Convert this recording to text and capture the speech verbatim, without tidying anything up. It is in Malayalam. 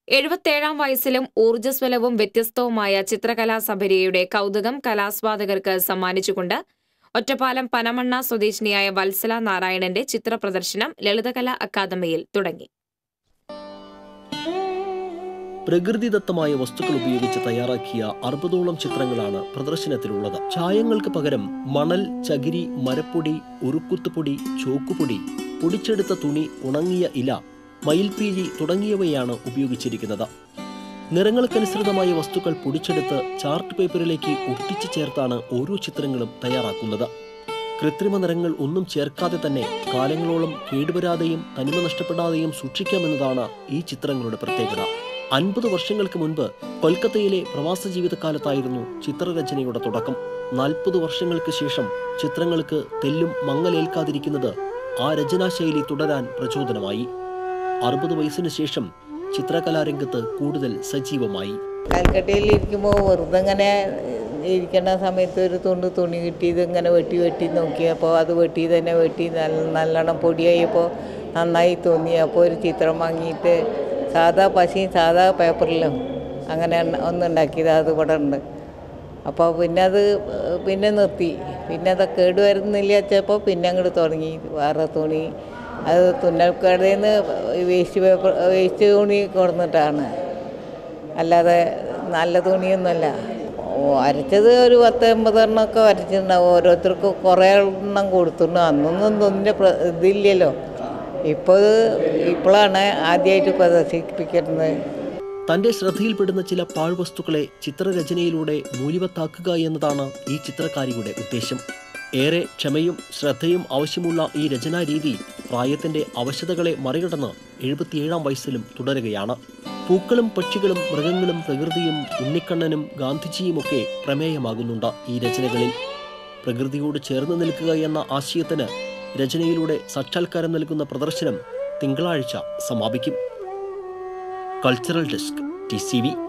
എഴുപത്തേഴാം വയസ്സിലും ഊർജ്ജസ്വലവും വ്യത്യസ്തവുമായ ചിത്രകലാസഭരിയുടെ കൗതുകം കലാസ്വാദകർക്ക് സമ്മാനിച്ചുകൊണ്ട് ഒറ്റപ്പാലം പനമണ്ണ സ്വദേശിനിയായ വത്സല നാരായണന്റെ ചിത്രപ്രദർശനം ലളിതകലാ അക്കാദമിയിൽ തുടങ്ങി. പ്രകൃതിദത്തമായ വസ്തുക്കൾ ഉപയോഗിച്ച് തയ്യാറാക്കിയ അറുപതോളം ചിത്രങ്ങളാണ് പ്രദർശനത്തിലുള്ളത്. ചായങ്ങൾക്ക് പകരം മണൽ, ചകിരി, മരപ്പൊടി, ഉരുക്കുത്തുപൊടി, ചോക്കുപൊടി, പൊടിച്ചെടുത്ത തുണി, ഉണങ്ങിയ ഇല, മയിൽപ്പീലി തുടങ്ങിയവയാണ് ഉപയോഗിച്ചിരിക്കുന്നത്. നിറങ്ങൾക്കനുസൃതമായ വസ്തുക്കൾ പൊടിച്ചെടുത്ത് ചാർട്ട് പേപ്പറിലേക്ക് ഒട്ടിച്ചു ചേർത്താണ് ഓരോ ചിത്രങ്ങളും തയ്യാറാക്കുന്നത്. കൃത്രിമ നിറങ്ങൾ ഒന്നും ചേർക്കാതെ തന്നെ കാലങ്ങളോളം കേടുവരാതെയും തനിമ നഷ്ടപ്പെടാതെയും സൂക്ഷിക്കാമെന്നതാണ് ഈ ചിത്രങ്ങളുടെ പ്രത്യേകത. അൻപത് വർഷങ്ങൾക്ക് മുൻപ് കൊൽക്കത്തയിലെ പ്രവാസ ജീവിതകാലത്തായിരുന്നു ചിത്രരചനയുടെ തുടക്കം. നാൽപ്പത് വർഷങ്ങൾക്ക് ശേഷം ചിത്രങ്ങൾക്ക് തെല്ലും മങ്ങലേൽക്കാതിരിക്കുന്നത് ആ രചനാശൈലി തുടരാൻ പ്രചോദനമായി. അറുപത് വയസ്സിന് ശേഷം ചിത്രകലാരംഗത്ത് കൂടുതൽ സജീവമായി. കൽക്കട്ടയിൽ ഇരിക്കുമ്പോൾ വെറുതെ ഇങ്ങനെ ഇരിക്കുന്ന സമയത്ത് ഒരു തുണ്ട് തുണി കിട്ടിയത് ഇങ്ങനെ വെട്ടി വെട്ടി നോക്കിയപ്പോൾ അത് വെട്ടി തന്നെ വെട്ടി നല്ല നല്ലോണം പൊടിയായപ്പോൾ നന്നായി തോന്നി. അപ്പോൾ ഒരു ചിത്രം വാങ്ങിയിട്ട് സാധാ പശയും സാധാ പേപ്പറിലും അങ്ങനെ ഒന്നുണ്ടാക്കിയത് അത് ഇവിടെ ഉണ്ട്. അപ്പോൾ പിന്നെ അത് പിന്നെ നിർത്തി. പിന്നെ അത് കേടുവരുന്നില്ല വെച്ചപ്പോൾ പിന്നെ അങ്ങോട്ട് തുടങ്ങി വേറെ തുണി. അത് തുന്നൽക്കടയിൽ നിന്ന് വേസ്റ്റ് പേപ്പർ വേസ്റ്റ് തുണി കൊടുന്നിട്ടാണ്, അല്ലാതെ നല്ല തുണിയൊന്നുമല്ല. വരച്ചത് ഒരു പത്ത് എൺപതെണ്ണമൊക്കെ വരച്ചിട്ടുണ്ടാവും. ഓരോരുത്തർക്കും കുറേ എണ്ണം കൊടുത്തിട്ടുണ്ട്. അന്നൊന്നും തുന്നിൻ്റെ ഇതില്ലല്ലോ. ഇപ്പോൾ ഇപ്പോഴാണ് ആദ്യമായിട്ട് പ്രദർശിപ്പിക്കുന്നത്. തന്റെ ശ്രദ്ധയിൽപ്പെടുന്ന ചില പാഴ്വസ്തുക്കളെ ചിത്രരചനയിലൂടെ മൂല്യവത്താക്കുക എന്നതാണ് ഈ ചിത്രകാരിയുടെ ഉദ്ദേശം. ഏറെ ക്ഷമയും ശ്രദ്ധയും ആവശ്യമുള്ള ഈ രചനാരീതി പ്രായത്തിന്റെ അവശതകളെ മറികടന്ന് എഴുപത്തിയേഴാം വയസ്സിലും തുടരുകയാണ്. പൂക്കളും പക്ഷികളും മൃഗങ്ങളും പ്രകൃതിയും ഉണ്ണിക്കണ്ണനും ഗാന്ധിജിയുമൊക്കെ പ്രമേയമാകുന്നുണ്ട് ഈ രചനകളിൽ. പ്രകൃതിയോട് ചേർന്ന് നിൽക്കുക എന്ന ആശയത്തിന് രചനയിലൂടെ സാക്ഷാത്കാരം നൽകുന്ന പ്രദർശനം തിങ്കളാഴ്ച സമാപിക്കും. Cultural desk, T C V.